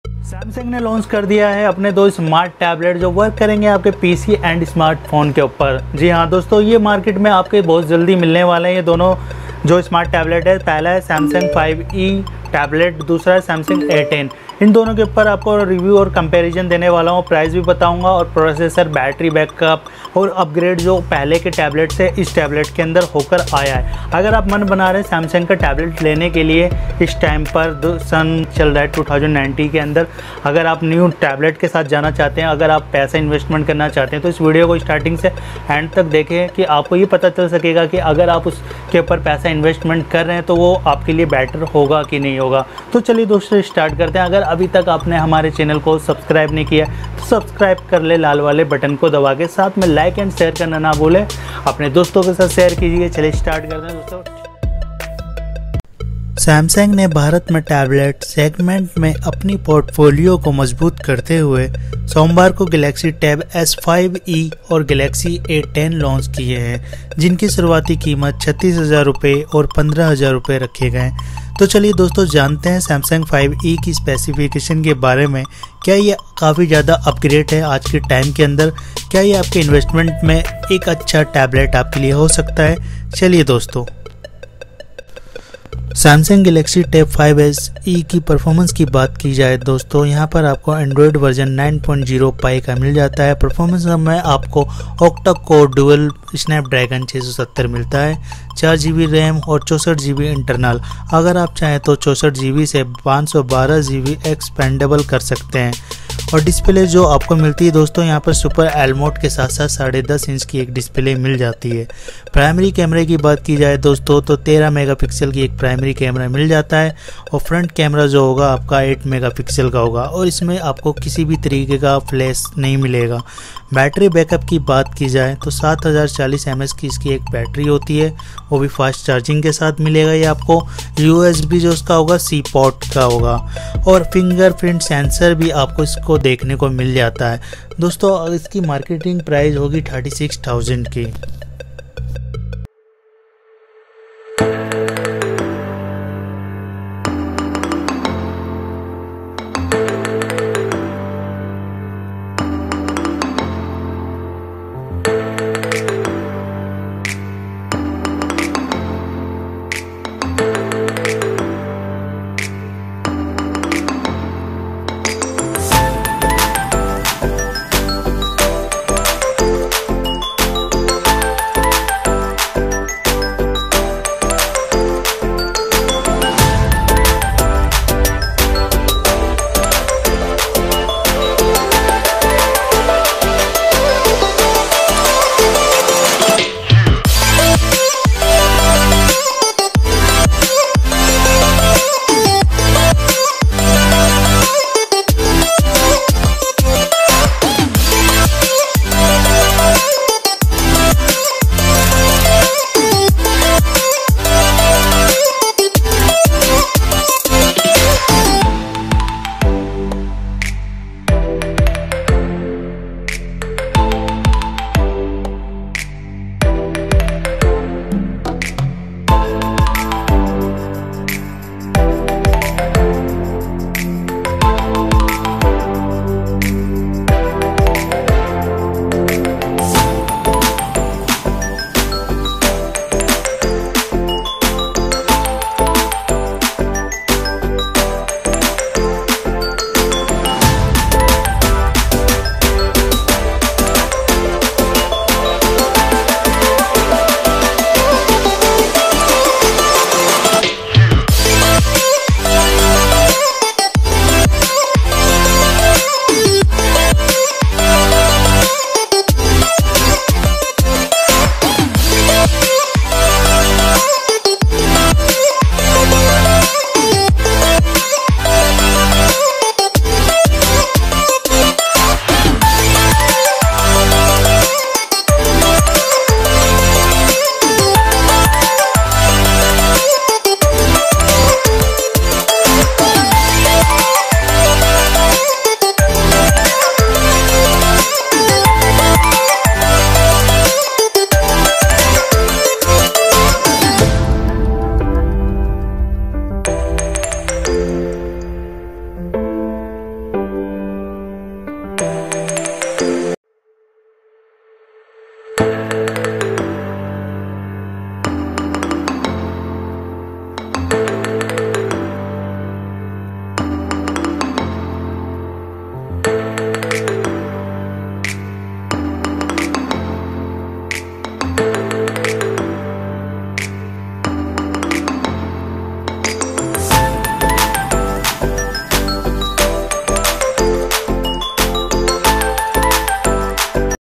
Samsung ने launch कर दिया है अपने दो स्मार्ट टैबलेट जो वर्क करेंगे आपके पीसी एंड स्मार्टफोन के ऊपर। जी हाँ दोस्तों, ये मार्केट में आपके बहुत जल्दी मिलने वाले हैं। ये दोनों जो स्मार्ट टैबलेट है, पहला है सैमसंग 5e टैबलेट, दूसरा है सैमसंग A10। इन दोनों के ऊपर आपको रिव्यू और कंपैरिजन देने वाला हूँ, प्राइस भी बताऊंगा और प्रोसेसर, बैटरी बैकअप और अपग्रेड जो पहले के टैबलेट से इस टैबलेट के अंदर होकर आया है। अगर आप मन बना रहे हैं सैमसंग का टैबलेट लेने के लिए, इस टाइम पर सन चल रहा है 2019 के अंदर, अगर आप न्यू टैबलेट के साथ जाना चाहते हैं, अगर आप पैसा इन्वेस्टमेंट करना चाहते हैं, तो इस वीडियो को स्टार्टिंग से एंड तक देखें कि आपको ये पता चल सकेगा कि अगर आप उसके ऊपर पैसा इन्वेस्टमेंट कर रहे हैं तो वो आपके लिए बेटर होगा कि नहीं होगा। तो चलिए दोस्तों स्टार्ट करते हैं। अगर अभी तक आपने हमारे चैनल को सब्सक्राइब नहीं किया तो सब्सक्राइब कर ले लाल वाले बटन को दबा के, साथ में लाइक एंड शेयर करना ना भूलें, अपने दोस्तों के साथ शेयर कीजिए। चलिए स्टार्ट करते हैं दोस्तों। सैमसंग ने भारत में टैबलेट सेगमेंट में अपनी पोर्टफोलियो को मजबूत करते हुए सोमवार को गैलेक्सी टैब S5e और गैलेक्सी A10 लॉन्च किए हैं, जिनकी शुरुआती कीमत 36,000 रुपये और 15,000 रुपये रखे गए। तो चलिए दोस्तों जानते हैं सैमसंग 5e की स्पेसिफिकेशन के बारे में। क्या ये काफ़ी ज़्यादा अपग्रेड है आज के टाइम के अंदर? क्या ये आपके इन्वेस्टमेंट में एक अच्छा टैबलेट आपके लिए हो सकता है? चलिए दोस्तों, सैमसंग गैलेक्सी टैब 5SE की परफॉर्मेंस की बात की जाए दोस्तों, यहाँ पर आपको एंड्रॉयड वर्जन 9.0 पाई का मिल जाता है। परफॉर्मेंस में आपको ऑक्टा कोर डुअल स्नैपड्रैगन 670 मिलता है, 4 GB रैम और 64 GB इंटरनल। अगर आप चाहें तो 64 GB से 512 GB एक्सपेंडेबल कर सकते हैं। और डिस्प्ले जो आपको मिलती है दोस्तों, यहाँ पर सुपर एलमोड के साथ साथ 10.5 इंच की एक डिस्प्ले मिल जाती है। प्राइमरी कैमरे की बात की जाए दोस्तों तो 13 मेगापिक्सल की एक प्राइमरी कैमरा मिल जाता है और फ्रंट कैमरा जो होगा आपका 8 मेगापिक्सल का होगा और इसमें आपको किसी भी तरीके का फ्लैश नहीं मिलेगा। बैटरी बैकअप की बात की जाए तो 7040 mAh की इसकी एक बैटरी होती है, वो भी फास्ट चार्जिंग के साथ मिलेगा। ये आपको USB जो उसका होगा C पोर्ट का होगा और फिंगरप्रिंट सेंसर भी आपको इसको देखने को मिल जाता है। दोस्तों इसकी मार्केटिंग प्राइस होगी 36,000 की।